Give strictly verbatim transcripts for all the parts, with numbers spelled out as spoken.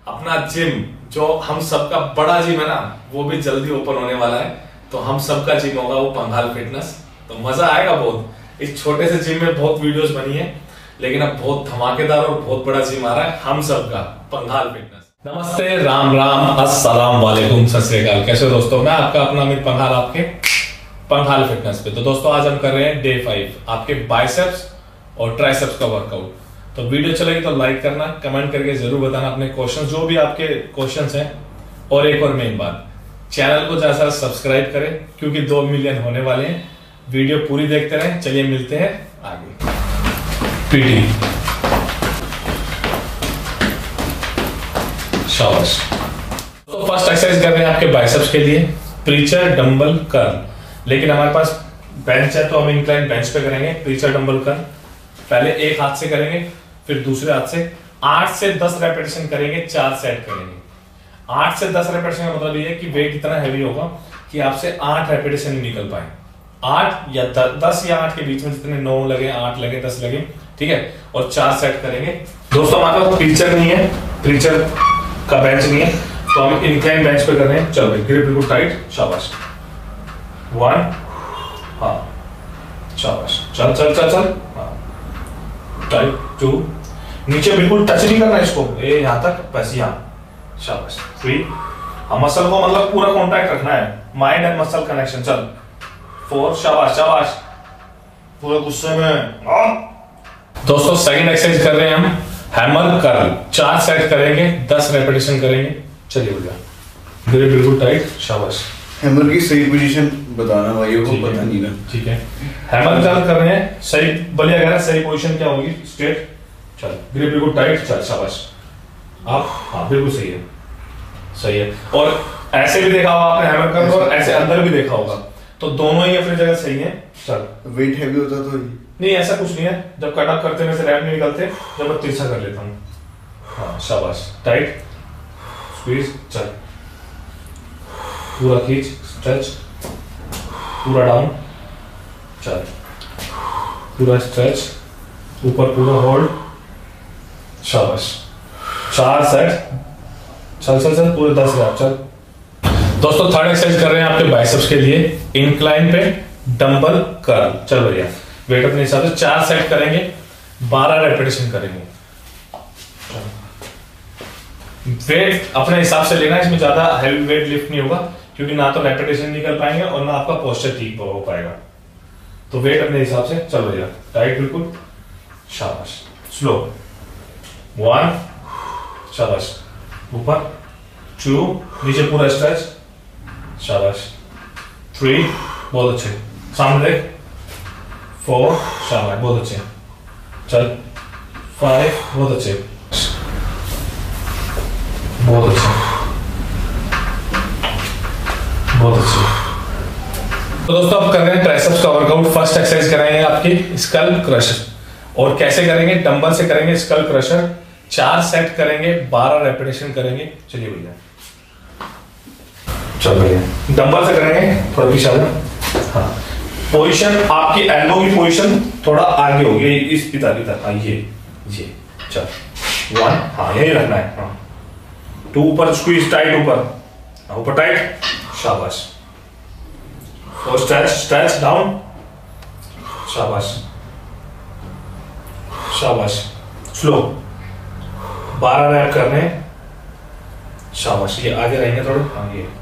अपना जिम जो हम सबका बड़ा जिम है ना, वो भी जल्दी ओपन होने वाला है। तो हम सबका जिम होगा वो पंघाल फिटनेस। तो मजा आएगा बहुत। इस छोटे से जिम में बहुत वीडियोस बनी है, लेकिन अब बहुत धमाकेदार और बहुत बड़ा जिम आ रहा है हम सबका, पंघाल फिटनेस। नमस्ते, राम राम, अस्सलाम वालेकुम, सत श्री अकाल। कैसे हो दोस्तों? मैं आपका अपना अमित पंघाल, आपके पंघाल फिटनेस पे। तो दोस्तों आज हम कर रहे हैं डे फाइव, आपके बाइसेप्स और ट्राइसेप्स का वर्कआउट। तो वीडियो चलेगी तो लाइक करना, कमेंट करके जरूर बताना अपने क्वेश्चन, जो भी आपके क्वेश्चंस हैं। और एक और मेन बात, चैनल को ज्यादा सब्सक्राइब करें क्योंकि दो मिलियन होने वाले हैं। वीडियो पूरी देखते रहें। चलिए मिलते हैं आगे। पीटी, शाबाश। तो फर्स्ट एक्सरसाइज कर रहे हैं आपके बाइसेप्स के लिए, प्रीचर डंबल कर्ल। लेकिन हमारे पास बेंच है तो हम इंक्लाइन बेंच पे करेंगे प्रीचर डंबल कर्ल। पहले एक हाथ से करेंगे, फिर दूसरे हाथ से आठ से दस रेपिटेशन करेंगे, चार सेट करेंगे। आठ से दस रेपिटेशन का मतलब ये है कि वेट इतना हैवी होगा कि आपसे आठ रेपिटेशन नहीं निकल पाए। आठ या दस या आठ के बीच में, जितने नौ लगे, आठ लगे, दस लगे, ठीक है। और चार सेट करेंगे। दोस्तों हमारे पास प्रीचर नहीं है, प्रीचर का बेंच नहीं है, तो हम इंक्लाइन बेंच पे कर रहे हैं। चलो भाई, ग्रिप बिल्कुल टाइट, शाबाश। वन, हाँ, शाबाश। चल चल चल चल, हाँ, टाइट। टू, नीचे बिल्कुल टच नहीं करना इसको, ए यहाँ तक, बस यहाँ, शाबाश। थ्री, हम मसल को मतलब पूरा कांटेक्ट रखना है, माइंड एंड मसल कनेक्शन। चल, फोर, शाबाश शाबाश, पूरे गुस्से में। दोस्तों सेकंड एक्सरसाइज कर रहे हैं हम हैमर कर्ल। चार सेट करेंगे, दस रेपिटेशन करेंगे। चलिए भैया, ग्रिप बिल्कुल टाइट, शाबाश। हैमर की सही पोजीशन बताना भाइयों को, पता नहीं ना। ठीक है, हैमर कर्ल कर रहे हैं, सही बलिया कह रहा है, सही पोजीशन क्या होगी? स्ट्रेट। चल, ग्रिप बिल्कुल टाइट, चल शाबाश। आप, हाँ बिल्कुल सही है, सही है। और ऐसे भी देखा होगा आपने हैमर कर्ल, और ऐसे अंदर भी देखा होगा, तो दोनों ही अपनी जगह सही है। चल, वेट हैवी होता तो नहीं, ऐसा कुछ नहीं है। जब कट अप करते में से रैप नहीं निकलते, जब मैं तिरछा कर लेता हूँ। हाँ शाबाश, टाइट, स्क्वीज, चल, पूरा खींच, स्ट्रेच, पूरा डाउन, चल, पूरा स्ट्रेच, ऊपर पूरा होल्ड, शाबाश। चार सेट, चल चल चल, पूरे दस रैप, चल। दोस्तों थर्ड एक्सरसाइज कर रहे हैं आपके बाइसेप्स के लिए, इंक्लाइन पे डंबल कर्ल। चल भैया, वेट अपने हिसाब से चार सेट करेंगे, बारह रेपिटेशन करेंगे। वेट अपने हिसाब से लेना, इसमें ज्यादा हेवी वेट लिफ्ट नहीं होगा, क्योंकि ना तो रेपिटेशन निकल पाएंगे और ना आपका पोस्चर ठीक हो पाएगा। तो वेट अपने हिसाब से। चल भैया, टाइट बिल्कुल, शाबाश। स्लो, वन, शाबाश, ऊपर, टू, नीचे पूरा स्ट्रेच, शाबाश। थ्री, बहुत अच्छे, सामने देख, फोर, शाबाश, बहुत अच्छे, चल। फाइव, बहुत अच्छे, बहुत अच्छे, बहुत अच्छे। तो दोस्तों अब कर रहे हैं ट्राइसेप्स का वर्कआउट। फर्स्ट एक्सरसाइज करेंगे आपकी स्कल क्रशर। और कैसे करेंगे? डंबल से करेंगे स्कल क्रशर। चार सेट करेंगे, बारह रेपिटेशन करेंगे। चलिए भैया, चल भैया, डंबल से करेंगे, थोड़ा पीछे आ जाओ। हाँ, पोजीशन आपकी एल्बो की पोजीशन थोड़ा आगे होगी, इस इधर इधर, हाँ ये ये, चल। वन, हाँ यही रखना है, हाँ। टू, ऊपर स्क्वीज टाइट, ऊपर ऊपर टाइट, शाबाश। फोर, स्ट्रेच स्ट्रेच डाउन, शाबाश शाबाश। स्लो, बारह रैप करने, शाबाश। ये आगे रहेंगे थोड़े, हाँ ये।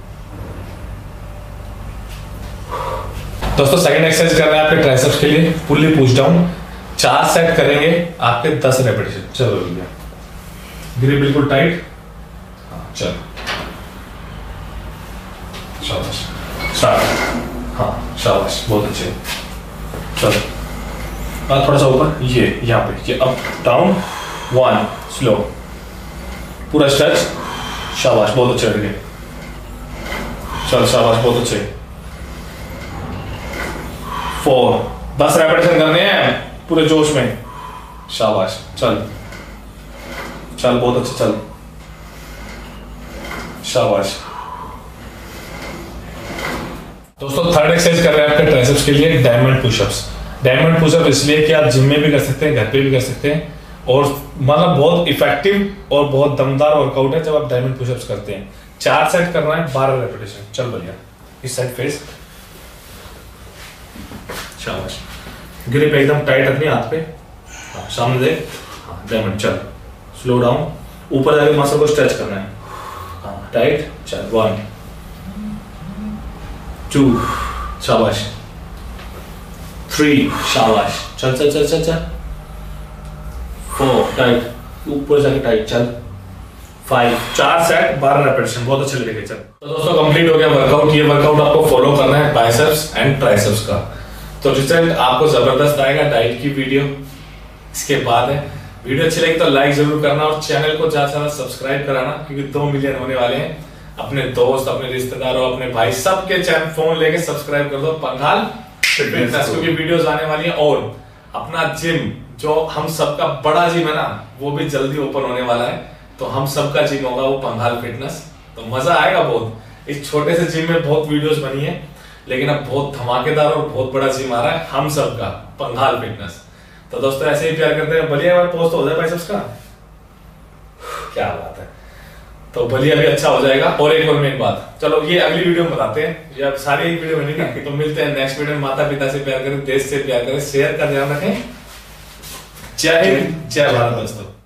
दोस्तों सेकंड एक्सरसाइज कर रहे हैं आपके ट्राइसेप्स के लिए, पुल्ली पुश डाउन। चार सेट करेंगे आपके दस रेपिटेशन। चलो भैया, ग्रिप बिल्कुल टाइट, हाँ चल, शाबाश। स्टार्ट, हाँ शाबाश, बहुत अच्छे, चलो। हाँ थोड़ा सा ऊपर, ये यहाँ पे, ये अप डाउन, वन, स्लो, पूरा स्ट्रेच, शाबाश, बहुत अच्छे लगे, चल शाबाश, बहुत अच्छे। फोर, दस रेपिटेशन करने हैं पूरे जोश में, शाबाश। चल चल, बहुत अच्छे, चल, शाबाश। दोस्तों थर्ड एक्सरसाइज कर रहे हैं आपके ट्राइसेप्स के लिए डायमंड पुशअप्स। डायमंड पुशअप इसलिए कि आप जिम में भी कर सकते हैं, घर पे भी कर सकते हैं, और मतलब बहुत इफेक्टिव और बहुत दमदार वर्कआउट है जब आप डायमंड पुशअप्स करते हैं। चार सेट करना है, बारह रेपिटेशन। चल बढ़िया, इस साइड फेस, शाबाश। ग्रिप एकदम टाइट रखनी हाथ पे, हाँ, सामने देख, हाँ, डायमंड। चल स्लो डाउन, ऊपर जाके मसल को स्ट्रेच करना है, हाँ, टाइट। चल वन टू, शाबाश, थ्री, शाबाश। चल चल चल चल चल, फोर, टाइट, ऊपर जाके टाइट। चल फाइव, चार सेट, बारह रेपिटेशन, बहुत अच्छे लगे। चल तो दोस्तों कंप्लीट हो गया वर्कआउट। ये वर्कआउट आपको फॉलो करना है बाइसेप्स एंड ट्राइसेप्स का, तो रिजल्ट आपको जबरदस्त आएगा। डाइट की वीडियो इसके बाद है। वीडियो अच्छी लगी तो लाइक जरूर करना और चैनल को ज्यादा से ज्यादा सब्सक्राइब कराना, क्योंकि दो मिलियन होने वाले हैं। अपने दोस्त, अपने रिश्तेदारों, अपने भाई, सबके चैनल फोन लेके सब्सक्राइब कर दो पंघाल फिटनेस, क्योंकि वीडियोस आने वाली है। और अपना जिम, जो हम सबका बड़ा जिम है ना, वो भी जल्दी ओपन होने वाला है। तो हम सबका जिम होगा वो पंघाल फिटनेस, तो मजा आएगा बहुत। इस छोटे से जिम में बहुत वीडियोस बनी है, लेकिन अब बहुत धमाकेदार और बहुत बड़ा जिम आ रहा है हम सबका, पंघाल फिटनेस। तो दोस्तों ऐसे ही प्यार करते हैं। बलिया बार पोस्ट हो जाए बाइसेप्स का, क्या बात है। तो बलिया भी अच्छा हो जाएगा। और एक और मेन बात, चलो ये अगली वीडियो में बताते हैं, या सारी एक वीडियो में नहीं। तो मिलते हैं नेक्स्ट वीडियो में। माता पिता से प्यार करें, देश से प्यार करें, शेयर का ध्यान रखें। जय हिंद, जय भारत दोस्तों।